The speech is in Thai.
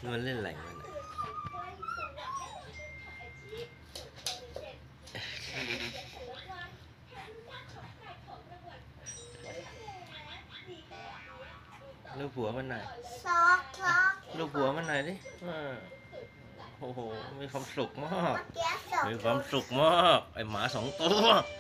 มันเล่นอะไรมันลูกหัวมันหน่อยลูกหัวมันหน่อยดิโอ้โหมีความสุขมากมีความสุขมากไอหมา2 ตัว